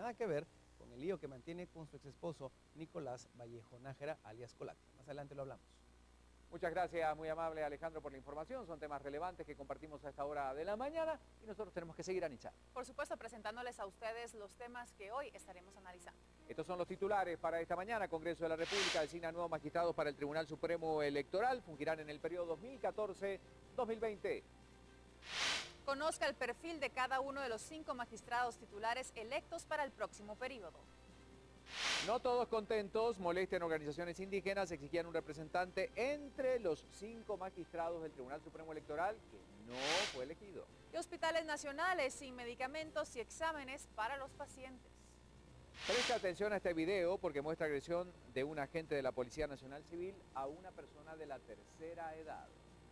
nada que ver con el lío que mantiene con su ex esposo Nicolás Vallejo Nájera, alias Colate. Más adelante lo hablamos. Muchas gracias, muy amable Alejandro, por la información. Son temas relevantes que compartimos a esta hora de la mañana y nosotros tenemos que seguir, Anicha. Por supuesto, presentándoles a ustedes los temas que hoy estaremos analizando. Estos son los titulares para esta mañana. Congreso de la República designa nuevos magistrados para el Tribunal Supremo Electoral. Fungirán en el periodo 2014-2020. Conozca el perfil de cada uno de los 5 magistrados titulares electos para el próximo periodo. No todos contentos, molestian organizaciones indígenas, exigían un representante entre los 5 magistrados del Tribunal Supremo Electoral que no fue elegido. Y hospitales nacionales sin medicamentos y exámenes para los pacientes. Presta atención a este video porque muestra agresión de un agente de la Policía Nacional Civil a una persona de la tercera edad.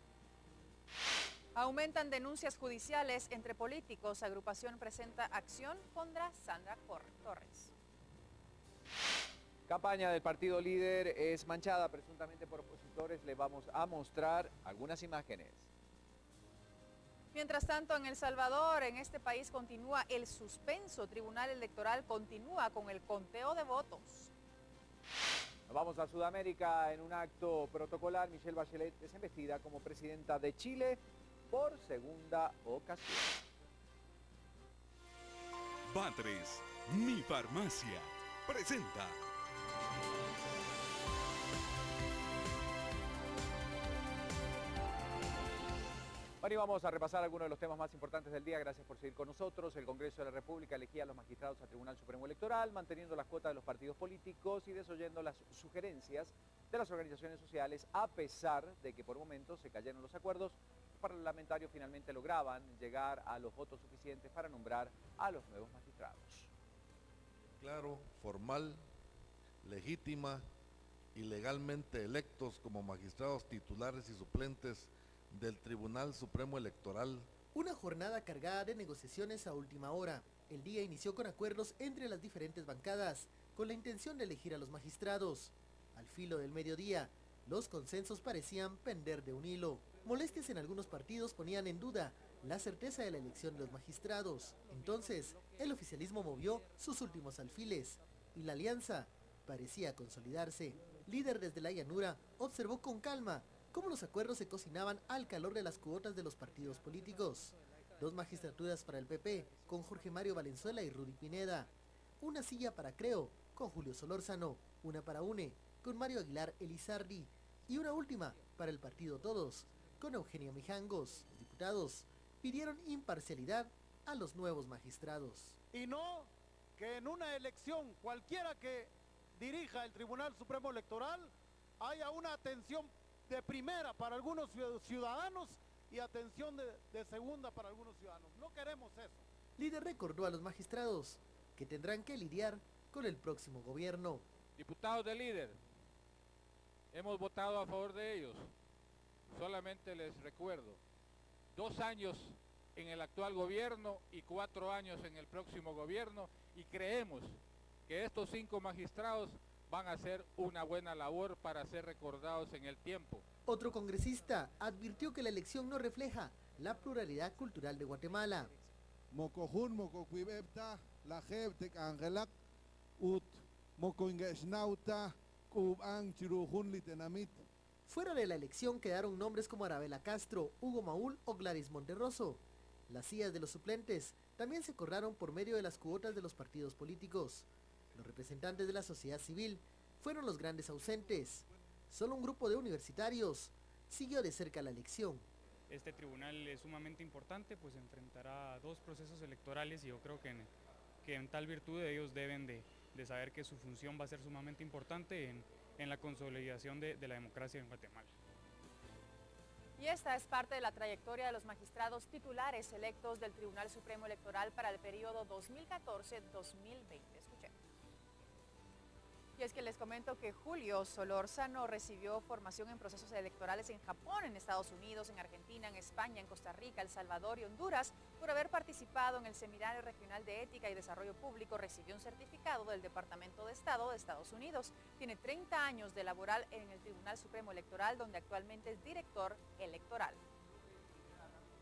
Aumentan denuncias judiciales entre políticos. Agrupación presenta acción contra Sandra Torres. Campaña del partido líder es manchada presuntamente por opositores. Le vamos a mostrar algunas imágenes. Mientras tanto, en El Salvador, en este país, continúa el suspenso. Tribunal Electoral continúa con el conteo de votos. Nos vamos a Sudamérica en un acto protocolar. Michelle Bachelet es investida como presidenta de Chile por segunda ocasión. Batres, mi farmacia, presenta. Bueno, y vamos a repasar algunos de los temas más importantes del día. Gracias por seguir con nosotros. El Congreso de la República elegía a los magistrados al Tribunal Supremo Electoral, manteniendo las cuotas de los partidos políticos y desoyendo las sugerencias de las organizaciones sociales, a pesar de que por momentos se cayeron los acuerdos. Los parlamentarios finalmente lograban llegar a los votos suficientes para nombrar a los nuevos magistrados. Claro, formal, legítima y legalmente electos como magistrados titulares y suplentes del Tribunal Supremo Electoral. Una jornada cargada de negociaciones a última hora. El día inició con acuerdos entre las diferentes bancadas, con la intención de elegir a los magistrados. Al filo del mediodía, los consensos parecían pender de un hilo. Molestias en algunos partidos ponían en duda la certeza de la elección de los magistrados. Entonces, el oficialismo movió sus últimos alfiles y la alianza parecía consolidarse. Líder desde la llanura observó con calma cómo los acuerdos se cocinaban al calor de las cuotas de los partidos políticos. 2 magistraturas para el PP, con Jorge Mario Valenzuela y Rudy Pineda. Una silla para Creo, con Julio Solórzano. Una para UNE, con Mario Aguilar Elizardi. Y una última para el partido Todos, con Eugenio Mijangos. Los diputados pidieron imparcialidad a los nuevos magistrados. Y no que en una elección cualquiera que dirija el Tribunal Supremo Electoral haya una atención de primera para algunos ciudadanos y atención de segunda para algunos ciudadanos. No queremos eso. Líder recordó a los magistrados que tendrán que lidiar con el próximo gobierno. Diputados del líder, hemos votado a favor de ellos. Solamente les recuerdo, 2 años en el actual gobierno y 4 años en el próximo gobierno, y creemos que estos 5 magistrados van a hacer una buena labor para ser recordados en el tiempo. Otro congresista advirtió que la elección no refleja la pluralidad cultural de Guatemala. Mokojun mokokuibepta la jebtek angelak ut mokoingesnauta kuban chirujun litenamit. Fuera de la elección quedaron nombres como Arabela Castro, Hugo Maúl o Gladys Monterroso. Las sillas de los suplentes también se corraron por medio de las cuotas de los partidos políticos. Los representantes de la sociedad civil fueron los grandes ausentes. Solo un grupo de universitarios siguió de cerca la elección. Este tribunal es sumamente importante, pues enfrentará 2 procesos electorales y yo creo que en tal virtud ellos deben de saber que su función va a ser sumamente importante en la consolidación de la democracia en Guatemala. Y esta es parte de la trayectoria de los magistrados titulares electos del Tribunal Supremo Electoral para el periodo 2014-2020. Escuchen. Y es que les comento que Julio Solórzano recibió formación en procesos electorales en Japón, en Estados Unidos, en Argentina, en España, en Costa Rica, El Salvador y Honduras. Por haber participado en el Seminario Regional de Ética y Desarrollo Público, recibió un certificado del Departamento de Estado de Estados Unidos. Tiene 30 años de laboral en el Tribunal Supremo Electoral, donde actualmente es director electoral.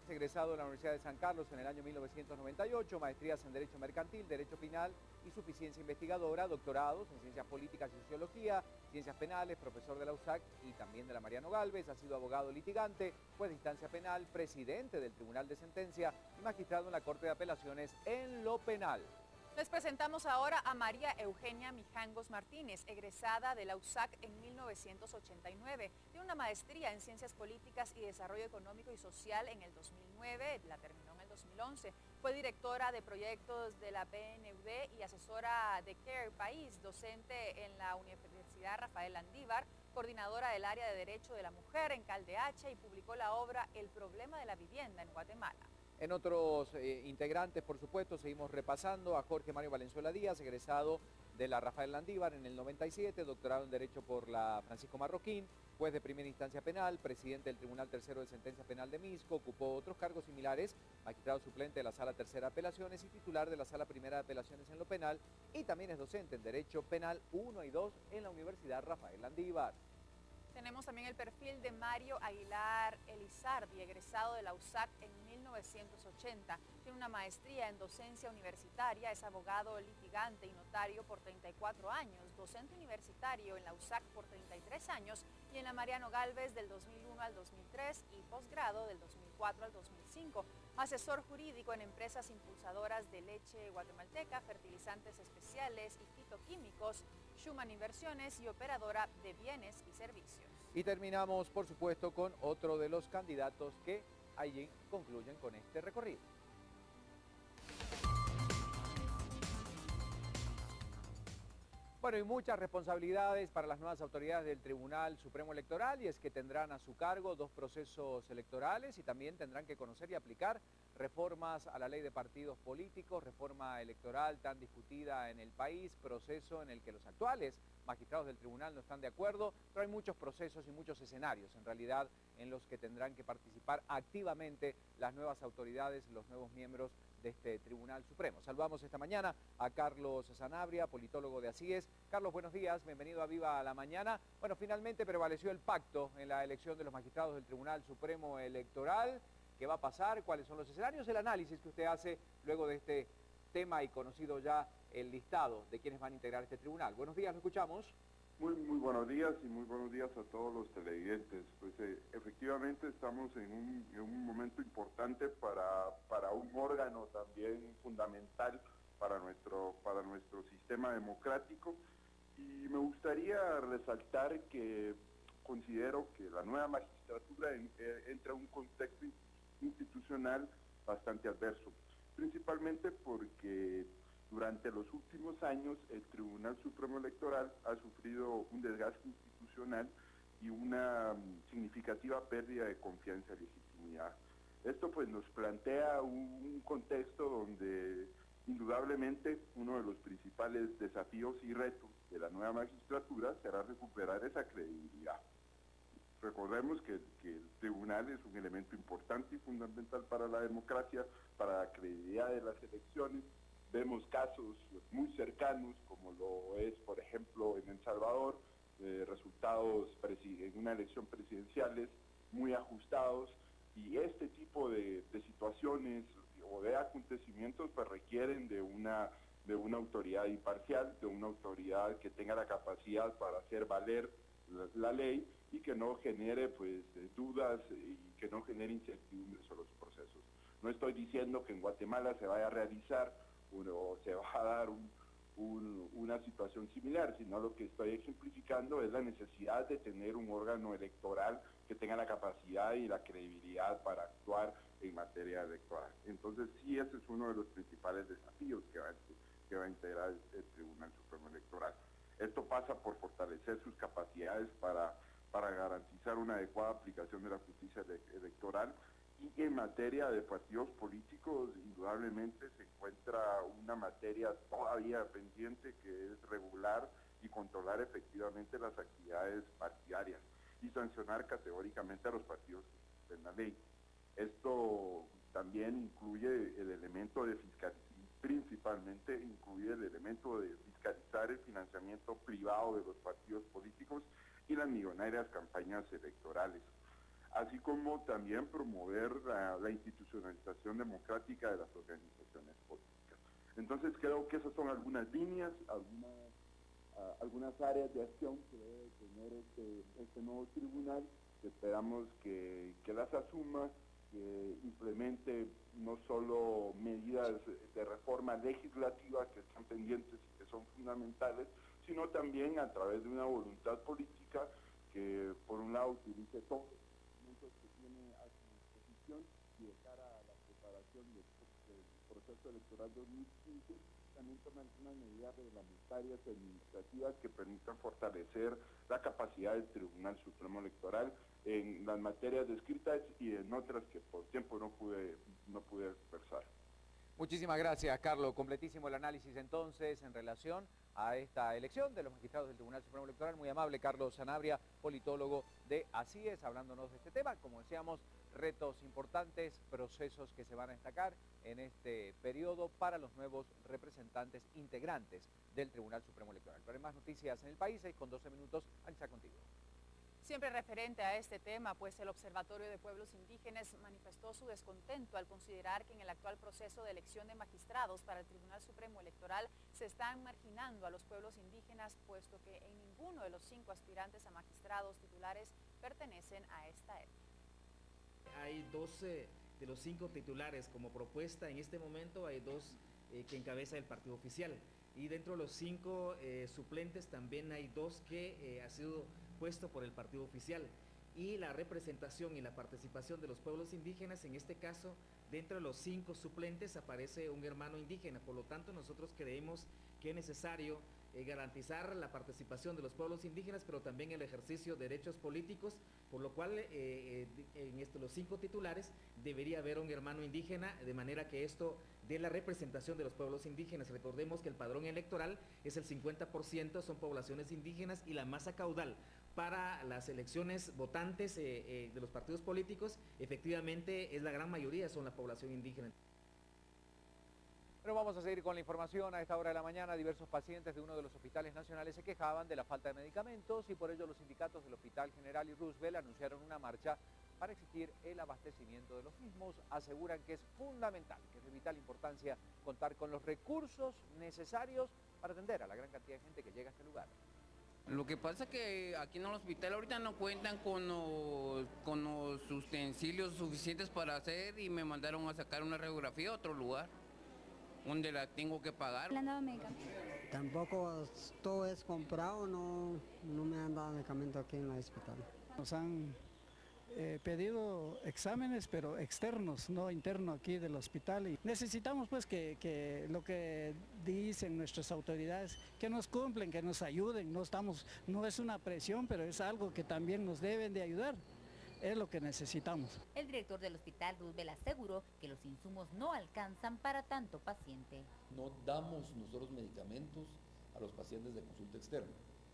egresado de la Universidad de San Carlos en el año 1998, maestrías en Derecho Mercantil, Derecho Penal y Suficiencia Investigadora, doctorados en Ciencias Políticas y Sociología, Ciencias Penales, profesor de la USAC y también de la Mariano Gálvez. Ha sido abogado litigante, juez de instancia penal, presidente del Tribunal de Sentencia y magistrado en la Corte de Apelaciones en lo penal. Les presentamos ahora a María Eugenia Mijangos Martínez, egresada de la USAC en 1989. Tiene una maestría en Ciencias Políticas y Desarrollo Económico y Social en el 2009, la terminó en el 2011. Fue directora de proyectos de la PNUD y asesora de Care País, docente en la Universidad Rafael Landívar, coordinadora del área de Derecho de la Mujer en CalDH y publicó la obra El problema de la vivienda en Guatemala. En otros integrantes, por supuesto, seguimos repasando a Jorge Mario Valenzuela Díaz, egresado de la Rafael Landívar en el 97, doctorado en Derecho por la Francisco Marroquín, juez de primera instancia penal, presidente del Tribunal Tercero de Sentencia Penal de Misco, ocupó otros cargos similares, magistrado suplente de la Sala Tercera de Apelaciones y titular de la Sala Primera de Apelaciones en lo penal, y también es docente en Derecho Penal 1 y 2 en la Universidad Rafael Landívar. Tenemos también el perfil de Mario Aguilar Elizardi, egresado de la USAC en 1980. Tiene una maestría en docencia universitaria, es abogado litigante y notario por 34 años, docente universitario en la USAC por 33 años y en la Mariano Gálvez del 2001 al 2003 y posgrado del 2004 al 2005. Asesor jurídico en empresas impulsadoras de leche guatemalteca, fertilizantes especiales y fitoquímicos, Schumann Inversiones y operadora de bienes y servicios. Y terminamos, por supuesto, con otro de los candidatos que allí concluyen con este recorrido. Bueno, y muchas responsabilidades para las nuevas autoridades del Tribunal Supremo Electoral, y es que tendrán a su cargo 2 procesos electorales y también tendrán que conocer y aplicar reformas a la ley de partidos políticos, reforma electoral tan discutida en el país, proceso en el que los actuales magistrados del tribunal no están de acuerdo, pero hay muchos procesos y muchos escenarios en realidad en los que tendrán que participar activamente las nuevas autoridades, los nuevos miembros de este Tribunal Supremo. Saludamos esta mañana a Carlos Sanabria, politólogo de Asíes. Carlos, buenos días, bienvenido a Viva la Mañana. Bueno, finalmente prevaleció el pacto en la elección de los magistrados del Tribunal Supremo Electoral. ¿Qué va a pasar? ¿Cuáles son los escenarios? El análisis que usted hace luego de este tema y conocido ya el listado de quienes van a integrar este tribunal. Buenos días, ¿lo escuchamos? Muy buenos días y muy buenos días a todos los televidentes. Pues efectivamente estamos en un momento importante para un órgano también fundamental para nuestro sistema democrático, y me gustaría resaltar que considero que la nueva magistratura entra en un contexto institucional bastante adverso, principalmente porque durante los últimos años el Tribunal Supremo Electoral ha sufrido un desgaste institucional y una significativa pérdida de confianza y legitimidad. Esto pues nos plantea un contexto donde indudablemente uno de los principales desafíos y retos de la nueva magistratura será recuperar esa credibilidad. Recordemos que el tribunal es un elemento importante y fundamental para la democracia, para la credibilidad de las elecciones. Vemos casos muy cercanos, como lo es, por ejemplo, en El Salvador, resultados en una elección presidenciales muy ajustados, y este tipo de situaciones o de acontecimientos pues requieren de una autoridad imparcial, de una autoridad que tenga la capacidad para hacer valer la ley y que no genere pues dudas y que no genere incertidumbres sobre los procesos. No estoy diciendo que en Guatemala se vaya a realizar o se va a dar una situación similar, sino lo que estoy ejemplificando es la necesidad de tener un órgano electoral que tenga la capacidad y la credibilidad para actuar en materia electoral. Entonces sí, ese es uno de los principales desafíos que va a integrar el Tribunal Supremo Electoral. Esto pasa por fortalecer sus capacidades para garantizar una adecuada aplicación de la justicia electoral, y en materia de partidos políticos indudablemente se encuentra una materia todavía pendiente, que es regular y controlar efectivamente las actividades partidarias y sancionar categóricamente a los partidos que cumplen la ley. Esto también incluye el elemento de principalmente incluye el elemento de fiscalizar el financiamiento privado de los partidos políticos y las millonarias campañas electorales. así como también promover la institucionalización democrática de las organizaciones políticas. Entonces creo que esas son algunas líneas, algunas áreas de acción que debe tener este nuevo tribunal, que esperamos que las asuma, que implemente no solo medidas de reforma legislativa que están pendientes y que son fundamentales, sino también a través de una voluntad política que por un lado utilice todos los instrumentos que tiene a su disposición y de cara a la preparación del proceso electoral 2015, también toman algunas medidas reglamentarias y administrativas que permitan fortalecer la capacidad del Tribunal Supremo Electoral en las materias descritas y en otras que por tiempo no pude expresar. Muchísimas gracias, Carlos. Completísimo el análisis entonces en relación a esta elección de los magistrados del Tribunal Supremo Electoral. Muy amable, Carlos Sanabria, politólogo de ACIES, hablándonos de este tema. Como decíamos, retos importantes, procesos que se van a destacar en este periodo para los nuevos representantes integrantes del Tribunal Supremo Electoral. Pero hay más noticias en el país, 6:12 minutos. Ancha, contigo. Siempre referente a este tema, pues el Observatorio de Pueblos Indígenas manifestó su descontento al considerar que en el actual proceso de elección de magistrados para el Tribunal Supremo Electoral se están marginando a los pueblos indígenas, puesto que en ninguno de los 5 aspirantes a magistrados titulares pertenecen a esta etnia. Hay 12 de los 5 titulares como propuesta. En este momento hay 2 que encabeza el partido oficial. Y dentro de los 5 suplentes también hay 2 que ha sido puesto por el partido oficial. Y la representación y la participación de los pueblos indígenas, en este caso, dentro de los 5 suplentes aparece un hermano indígena. Por lo tanto, nosotros creemos que es necesario garantizar la participación de los pueblos indígenas, pero también el ejercicio de derechos políticos, por lo cual en los 5 titulares debería haber un hermano indígena, de manera que esto dé la representación de los pueblos indígenas. Recordemos que el padrón electoral es el 50%, son poblaciones indígenas, y la masa caudal para las elecciones votantes de los partidos políticos, efectivamente es la gran mayoría, son la población indígena. Pero vamos a seguir con la información. A esta hora de la mañana, diversos pacientes de uno de los hospitales nacionales se quejaban de la falta de medicamentos y por ello los sindicatos del Hospital General y Roosevelt anunciaron una marcha para exigir el abastecimiento de los mismos. Aseguran que es fundamental, que es de vital importancia contar con los recursos necesarios para atender a la gran cantidad de gente que llega a este lugar. Lo que pasa es que aquí en el hospital ahorita no cuentan con los utensilios suficientes para hacer, y me mandaron a sacar una radiografía a otro lugar donde la tengo que pagar. Tampoco todo es comprado, no me han dado medicamento aquí en el hospital. Nos han pedido exámenes, pero externos, no internos aquí del hospital, y necesitamos pues que lo que dicen nuestras autoridades, que nos cumplen, que nos ayuden. No es una presión, pero es algo que también nos deben de ayudar. Es lo que necesitamos. El director del Hospital Roosevelt aseguró que los insumos no alcanzan para tanto paciente. No damos nosotros medicamentos a los pacientes de consulta externa.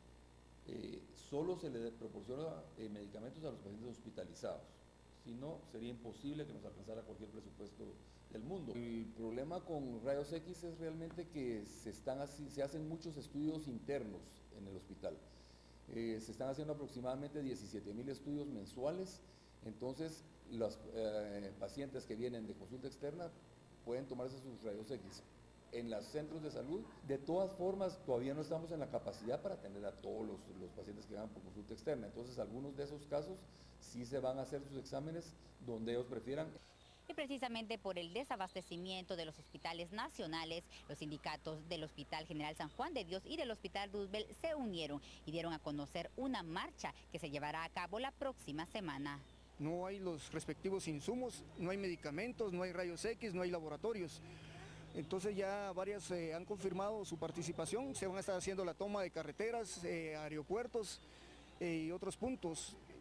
Solo se le proporciona medicamentos a los pacientes hospitalizados. Si no, sería imposible que nos alcanzara cualquier presupuesto del mundo. El problema con rayos X es realmente que se hacen muchos estudios internos en el hospital. Se están haciendo aproximadamente 17.000 estudios mensuales, entonces los pacientes que vienen de consulta externa pueden tomarse sus rayos X en los centros de salud. De todas formas, todavía no estamos en la capacidad para atender a todos los pacientes que van por consulta externa, entonces algunos de esos casos sí se van a hacer sus exámenes donde ellos prefieran. Y precisamente por el desabastecimiento de los hospitales nacionales, los sindicatos del Hospital General San Juan de Dios y del Hospital Roosevelt se unieron y dieron a conocer una marcha que se llevará a cabo la próxima semana. No hay los respectivos insumos, no hay medicamentos, no hay rayos X, no hay laboratorios. Entonces ya varias han confirmado su participación, se van a estar haciendo la toma de carreteras, aeropuertos y otros puntos.